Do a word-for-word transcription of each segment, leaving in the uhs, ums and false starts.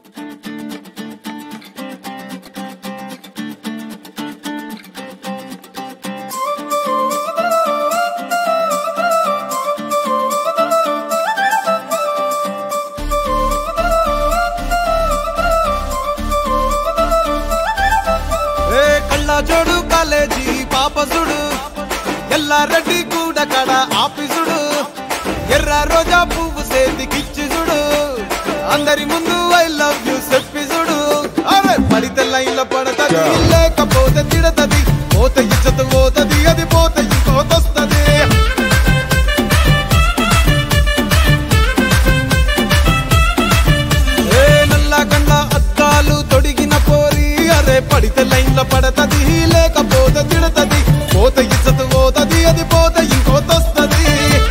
జోడు కాలేజీ పాపసుడు ఎల్లారెడ్డి కూడ కడ ఆఫీసుడు ఎర్ర రోజా పువ్వు సేతికిచ్చి చూడు అందరి ముందు ఐ లవ్ యూ చెప్పి చూడు అరే పడితే లైన్ల పడతది లేకపోతే తిడతది పోత ఇచ్చత పోతది అది పోత ఇంకోతొస్తది ఏ నల్ల గండ్ల అద్దాలు తొడిగిన పోరి అరే పడితే లైన్ల పడతది లేకపోతే తిడతది పోత ఇచ్చత పోతది అది పోత ఇంకోతొస్తది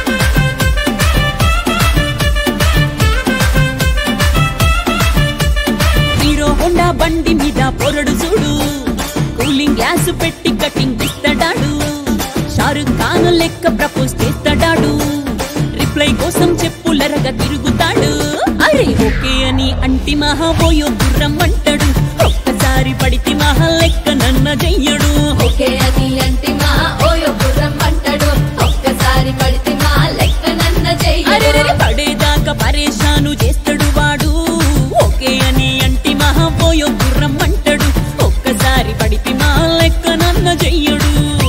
హీరో హోండా బండి మీద పొరడు చూడు కూలింగ్ గ్లాస్ పెట్టి కటింగ్ ఇస్తాడాడు షారుఖ్ ఖాన్ లెక్క ప్రపోజ్ చేస్తాడాడు రిప్లై కోసం చెప్పులరగా తిరుగుతాడు అరే ఓకే అని అంటి మహాబోయో గుర్రం అంటాడు ఒక్కసారి పడితే మహా లెక్క నన్న చెయ్యడు ఓకే అని అంటి మహా ఓయో గుర్రం అంటాడు ఒక్కసారి పడితే మా లెక్క నన్న చెయ్యడు పడేదాకా పరేషాను చేస్తాడు వాడు ఓకే అని అంటి మహా ఓయో గుర్రం అంటాడు ఒక్కసారి పడితే మా లెక్క నన్న చెయ్యడు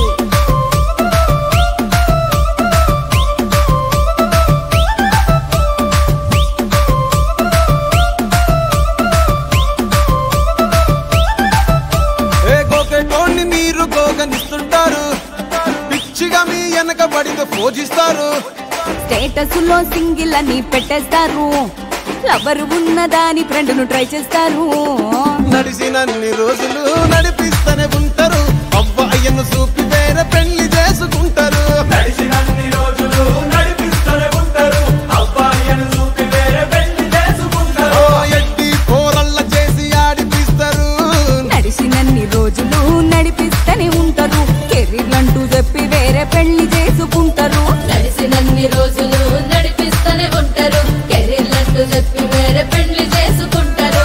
మీరు గోగనిస్తుంటారు పిచ్చిగా మీ వెనక పడితో పూజిస్తారు స్టేటస్ లో సింగిల్ అని పెట్టేస్తారు లవర్ ఉన్నదాని ఫ్రెండ్ ను ట్రై చేస్తారు నడిసినన్ని రోజులు నడిపిస్తూనే ఉంటారు అబ్బాయిను చూపి వేరే పెళ్లి చేసుకుంటారు నడిసినన్ని రోజులు నడిపిస్తూనే ఉంటారు అబ్బాయిను చూపి వేరే పెళ్లి చేసుకుంటారు ఎట్టి పోరల్ల చేసి ఆడిపిస్తారు నడిసినన్ని రోజులు నడిపిస్తూనే ఉంటారు కెరీర్ అంటూ చెప్పి వేరే పెళ్లి చేసుకుంటారు నడిసినన్ని రోజులు నడిపిస్తూనే ఉంటారు కెరీర్ అంటూ చెప్పి వేరే పెళ్లి చేసుకుంటారు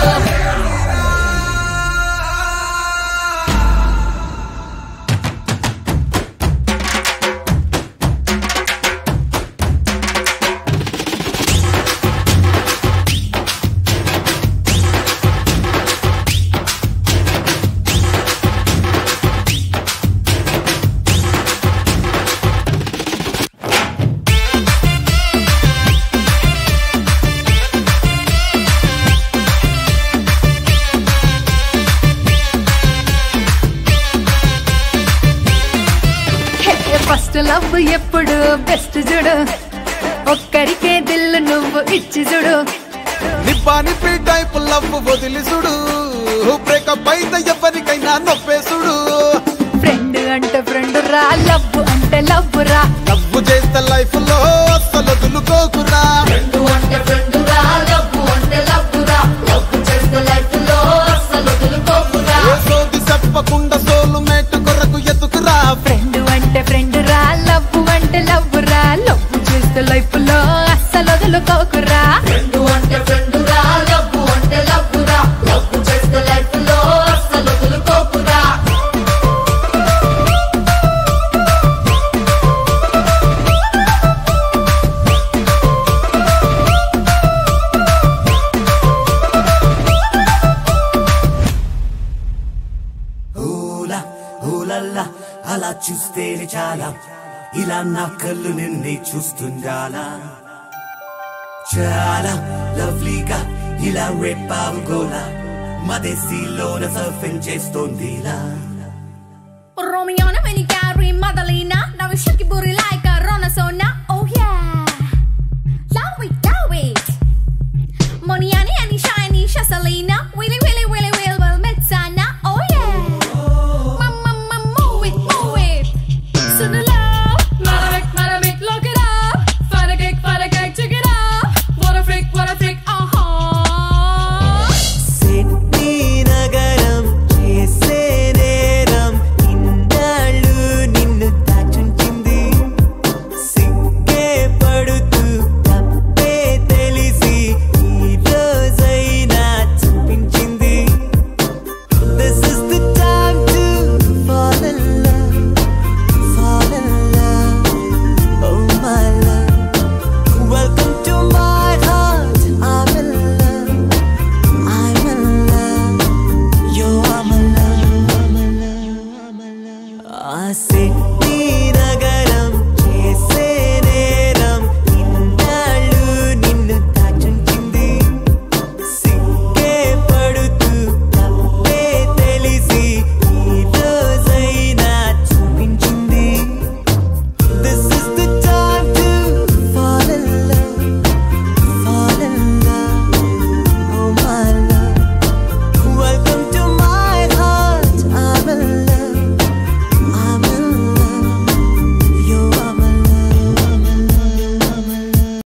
ఫస్ట్ లవ్ ఎప్పుడు బెస్ట్ చూడు ఒక్కరికే దిల్లు నువ్వు ఇచ్చి చూడు నిబ్బా నిప్పి టైప్ లవ్ వదిలి చూడు బ్రేకప్ అయితే ఎవరికైనా నొప్పేసుడు ఫ్రెండ్ అంటే ఫ్రెండ్ రా లవ్ అంటే లవ్ రా లవ్ చేస్తే లైఫ్ లో అస్సలు వదులుకోకురా ఫ్రెండ్ అంటే ఫ్రెండ్ రా లవ్ అంటే లవ్ రా లవ్ చేస్తే లైఫ్ లో అస్సలు వదులుకోకురా సోది చెప్పకుండా సోలు మేట కొరకు ఎత్తుకురా ఫ్రెండ్ అంటే ఫ్రెండ్ రా లవ్ అంటే లవ్ రా లవ్ చేస్తే లైఫ్ లో అస్సలు వదులుకోకురా ఫ్రెండ్ అంటే ఫ్రెండ్ రా లవ్ అంటే లవ్ రా లవ్ చేస్తే లైఫ్ లో అస్సలు వదులుకోకురా అలా చూస్తేనే చాలా ఇలా నా కళ్ళు నిన్నే చూస్తుండాలా చాలా లవ్లీగా ఇలా రేపావు గోలా మదేశీలోన సర్ఫింగ్ చేస్తోందిలా Romeo, when you carry Madalena, now you shake your booty like